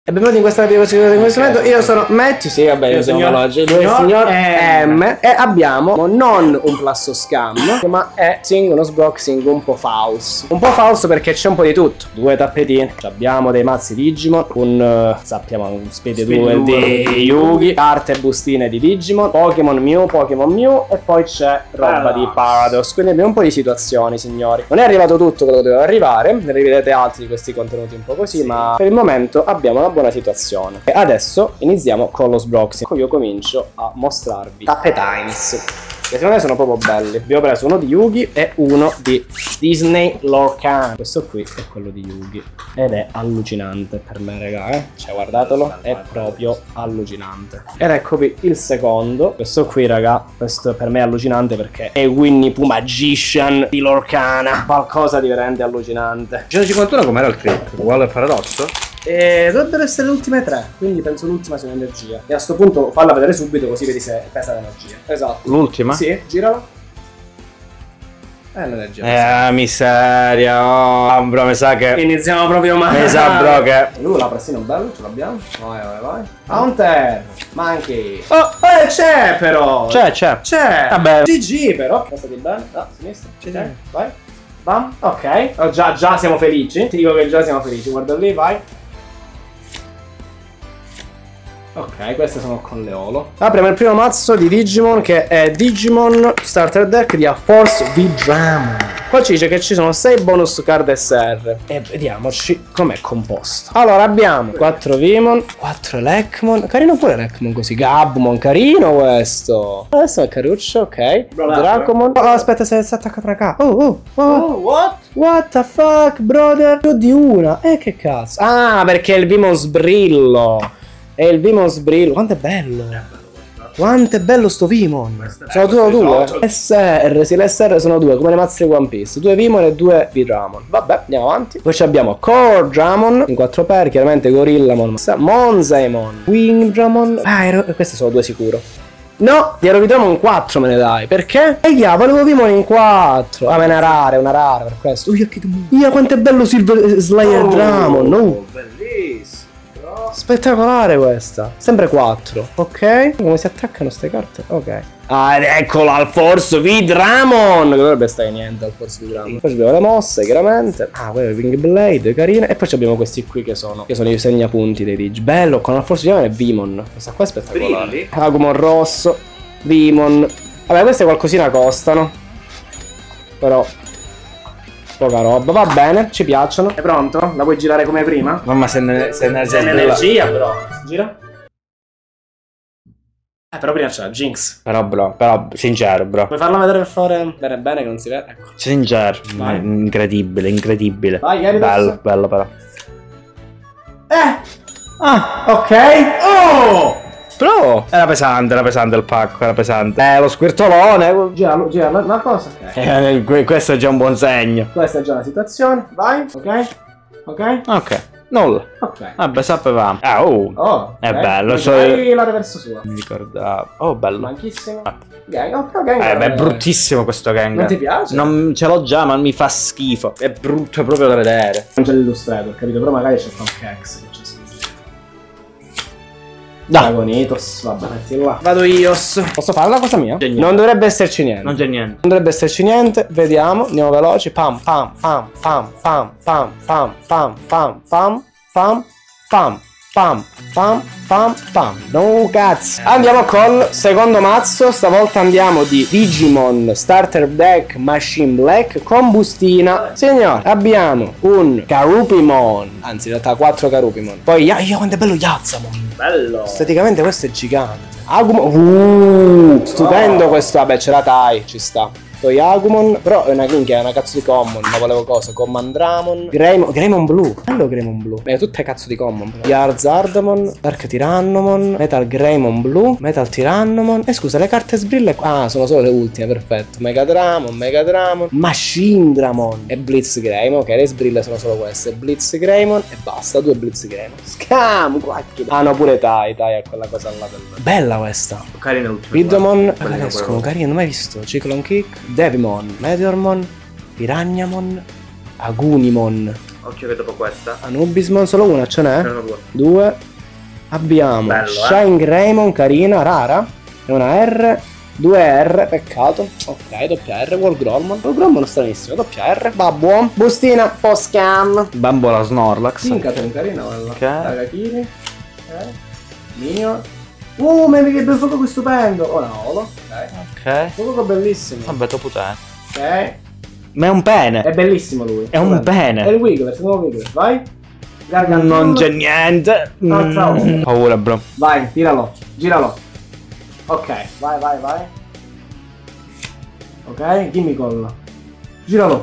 E benvenuti in questa video in questo momento. Io sono Matt, sì vabbè, io sono veloce, lui è il signor M. E abbiamo non un Plasso Scam, ma è uno sboxing un po' falso. Un po' falso perché c'è un po' di tutto. Due tappetini, abbiamo dei mazzi Digimon, sappiamo un Speed Duel di Yugi, carte e bustine di Digimon, Pokémon Mew e poi c'è roba di Paradox. Quindi abbiamo un po' di situazioni, signori. Non è arrivato tutto quello che doveva arrivare, ne rivedete altri di questi contenuti un po' così, ma per il momento abbiamo una buona situazione. E adesso iniziamo con lo sboxing. Io comincio a mostrarvi Tappetines, che secondo me sono proprio belli. Abbiamo preso uno di Yugi e uno di Disney Lorcan. Questo qui è quello di Yugi ed è allucinante per me, raga, Cioè guardatelo, è proprio allucinante. Ed eccovi il secondo. Questo qui, raga, questo per me è allucinante perché è Winnie Pooh Magician di Lorcana. Qualcosa di veramente allucinante. 151 com'era il click? Uguale al paradosso? Dovrebbero essere le ultime tre, quindi penso l'ultima sia l'energia. E a sto punto falla vedere subito così vedi se pesa l'energia. Esatto. L'ultima? Sì, girala. L'energia. Miseria. Oh, bro, mi sa che. Iniziamo proprio male. Mi sa, bro, che. La pressino bello, ce l'abbiamo. Vai. Counter. Manchi. Oh, c'è però. C'è. Vabbè. GG però. Passati bene. Da sinistra. Ok, vai. Bam. Ok. Oh, già siamo felici. Ti dico che già siamo felici. Guarda lì, vai. Ok, queste sono con Leolo. Apriamo il primo mazzo di Digimon, che è Digimon Starter Deck di A Force V-Dramon. Qua ci dice che ci sono 6 bonus card SR. E vediamoci com'è composto. Allora abbiamo 4 Vimon, 4 Elecmon. Carino pure Elecmon così. Gabumon, carino questo. Adesso è caruccio, ok. Dracomon. Oh, aspetta, si attacca fra capo. What? What the fuck, brother? Più di una. Che cazzo? Ah, perché è il Vimon Sbrillo. È il Vimon Sbrillo. Quanto è bello. Quanto è bello sto Vimon. Sono due. SR, sì, le SR sono due, come le mazze di One Piece. 2 Vimon e 2 V-Dramon. Vabbè, andiamo avanti. Poi abbiamo Core Dramon in 4x, chiaramente Gorillamon, Monzaemon, Wing Dramon. Queste sono 2 sicuro. No, di Aerovidramon 4 me ne dai. Perché? Volevo Vimon in 4. Ah, ma è una rara per questo. Quanto è bello Silver Slayer Dramon. Bellissimo. Spettacolare questa. Sempre 4. Ok. Come si attaccano ste carte? Ok. Ah, ed eccolo al Force V-Dramon. Che dovrebbe stare niente al Force V-Dramon. Poi abbiamo le mosse, chiaramente. Ah, quello è il Wing Blade, carine. E poi abbiamo questi qui che sono i segnapunti dei Dig. Bello, con al Force V-Dramon è Vimon. Questa qua è spettacolare. Agumon rosso, Vimon. Vabbè, queste qualcosina costano. Però poca roba, va bene, ci piacciono. È pronto? La puoi girare come prima? Mamma, se energia, bro. Gira. Però prima c'è la Jinx. Però, sincero, bro. Puoi farla vedere per favore? Bene che non si vede. Ecco. Sincero. Incredibile. Vai, Gyarados. Bello però. Ok. Oh! Però era pesante il pacco, era pesante. Lo squirtolone. Gira, una cosa. Questo è già un buon segno. Questa è già la situazione. Vai. Ok. Nulla. Ok. Vabbè, sapevamo. È bello. Vai la reverso sua. Mi ricordavo. Oh, bello. Manchissimo. Ah. Gang. È bruttissimo questo gang. Non ti piace? Non ce l'ho già, ma mi fa schifo. È brutto proprio da vedere. Non c'è l'illustrator, capito? Però magari c'è qualche ex che c'è. Dragonitos, vabbè, metti là. Vado io. Posso fare la cosa mia? Non dovrebbe esserci niente. Non c'è niente. Non dovrebbe esserci niente. Vediamo. Andiamo veloci. Pam. No cazzo. Andiamo col secondo mazzo. Stavolta andiamo di Digimon Starter Deck Machine Black con bustina. Signore, abbiamo un Karupimon. Anzi, in realtà 4 Karupimon. Poi quanto è bello Yazzamon. Bello. Esteticamente questo è gigante. Agumon. Stupendo questo. Vabbè, c'è la Tai, ci sta. Poi Agumon, però è una minchia, è una cazzo di common, ma volevo cosa? Commandramon, Greymon Blue, bello Greymon Blue, tutte cazzo di common. Yarzardamon, Dark Tyrannomon, Metal Greymon Blue, Metal Tyrannomon, scusa, le carte sbrille qua, sono solo le ultime, perfetto. Megadramon, Machine Dramon e Blitz Greymon, ok, le sbrille sono solo queste, Blitz Greymon e basta, 2 Blitz Greymon. Scam, quacchi. Ah no, pure Tai è quella cosa là del... Bella questa. Carina l'ultima. Ridomon, escono, carino, non mai visto, Cyclone Kick. Devimon, Meteormon, Piragnemon, Agunimon, Occhio che dopo questa. Anubismon, solo una ce n'è? Sono due. Due. Abbiamo Bello, Shine Greymon, carina, rara. E una R. 2 R, peccato. Ok, doppia R, Walgromon. Walgromon stranissimo, doppia R. Babbo. Bustina, Poscam. Bambola Snorlax. Tinkaton, carina quella. Ok. Ragakiri. Minion. Ma che bel fuoco stupendo. Oh no, ok. Fuoco bellissimo. Vabbè, toputano. Ok. Ma è un pene. È bellissimo lui. È un pene. È il Wiggler, secondo Wiggler. Vai. Non c'è niente. Paura, bro. Vai, tiralo. Giralo. Ok, vai. Ok, Gimmicol. Giralo.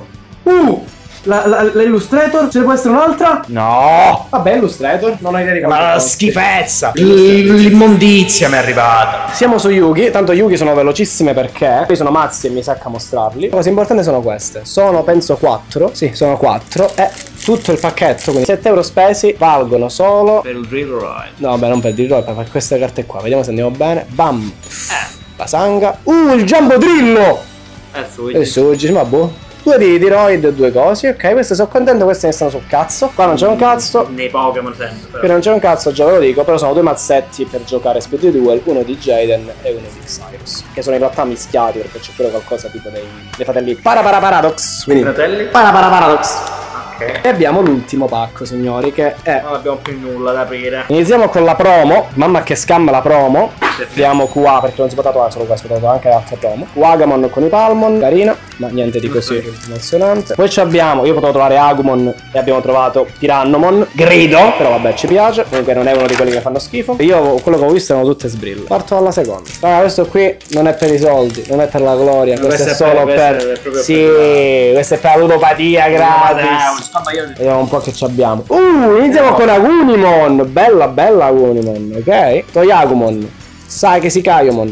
L'Illustrator? Ce ne può essere un'altra? No. Vabbè, Illustrator. Non ho idea di quanto Ma la costi. schifezza. L'immondizia mi è arrivata. Siamo su Yugi. Tanto Yugi sono velocissime perché qui sono mazzi e mi sacca mostrarli. Le cose importanti sono queste. Sono penso 4. Sì, sono 4. E tutto il pacchetto, quindi 7 euro spesi, valgono solo Per il Drill Ride. no, vabbè, non per il Drill, per queste carte qua. Vediamo se andiamo bene. Bam. La sanga. Il Jumbo Drillo. E Sugi, ma boh. 2 di Roid e 2 cosi, ok, queste sono contento, queste ne stanno sul cazzo. Qua non c'è un cazzo. Nei Pokémon sempre. Qui non c'è un cazzo, già ve lo dico, però sono 2 mazzetti per giocare Speed Duel, uno di Jaden e uno di Cyrus, che sono in realtà mischiati perché c'è pure qualcosa tipo dei fratelli Paradox. Quindi fratelli? Paradox. Ok. E abbiamo l'ultimo pacco, signori, che è... Non abbiamo più nulla da aprire. Iniziamo con la promo. Mamma che scam la promo. Abbiamo QA perché non si può tatuare solo questo, tatuare anche l'altra promo. Wagamon con i Palmon, carina, ma niente di così emozionante. Poi ci abbiamo, io potevo trovare Agumon e abbiamo trovato Tyrannomon, grido, però vabbè ci piace. Comunque non è uno di quelli che fanno schifo. Io quello che ho visto erano tutte sbrille. Parto dalla seconda. Allora, questo qui non è per i soldi, non è per la gloria, questo è solo per... Sì, questa è per la ludopatia gratis. Vediamo un po' che ci abbiamo. Iniziamo con Agunimon. Bella Agunimon, ok? Toyagumon. Sai che si Kaiomon.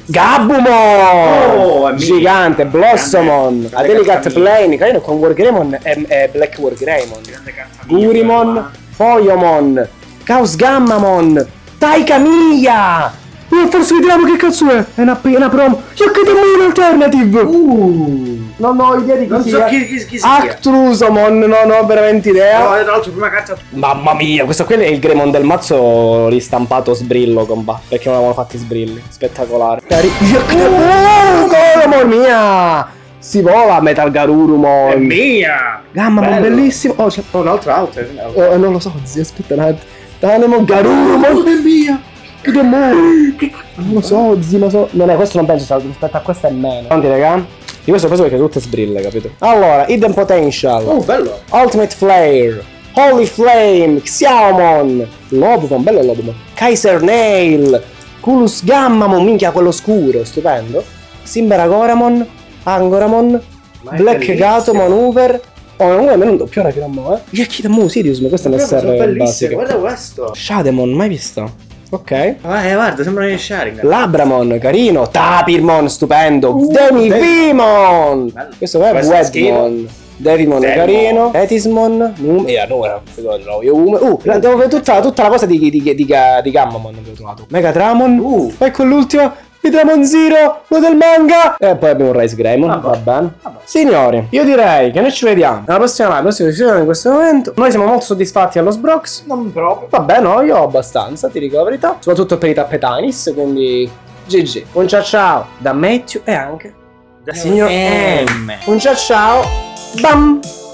Gabumon! Gigante, Blossomon. Adelicat Plane. Carino con Wargreymon e Black Wargreymon. Gurimon. Poyomon. Chaos Gammamon. Taikamiya. Forse vediamo che cazzo è. È una promo. Yakadamon Alternative. Non ho idea di chi sia. Non so chi sia. Actrusomon, non ho veramente idea. No, tra l'altro prima carta. Mamma mia, questo qui è il Greymon del mazzo ristampato sbrillo, comba. Perché non l'avevano fatti sbrilli. Spettacolare. Mamma mia! Si vola Metal Garurumon. È mia! Gammamon, bellissimo. Oh, c'è un altro outer. non lo so, zio, aspetta un attimo. Tanemon Garurumon. È mia! Non lo so, zio, ma so. Non è, questo non penso, rispetto a questo è meno. Quanti, raga? Di questo ho preso perché tutte sbrille, capito? Allora, Hidden Potential. Bello. Ultimate Flare. Holy Flame. Xiaomon. Lobumon, bello Lobumon. Kaiser Nail. Culus Gammamon, minchia quello scuro, stupendo. Simberagoramon. Angoramon. Black Gatomon Hoover. Oh, non è meno un doppio ora che non mo, Yakidamu, Sirius, ma questo è un SR basico. Guarda questo. Shademon, mai visto? Ok. Guarda, sembra un Sharingan. Labramon, carino. Tapirmon, stupendo. Demivimon. Questo è Wedmon. Devimon, carino. Etismon. Numera. Devo vedere tutta la cosa di Gammamon che ho trovato. Megatramon. Ecco l'ultimo. Vidramon Zero, quello del manga. E poi abbiamo un Rice Greymon, va bene. Signori, io direi che noi ci vediamo nella prossima live, prossima visione in questo momento. Noi siamo molto soddisfatti allo Sbrox. Non proprio. Vabbè, no, io ho abbastanza, ti dico la verità. Soprattutto per i tappetanis, quindi GG. Un ciao da Matthew e anche da signor M. Un ciao. Bam.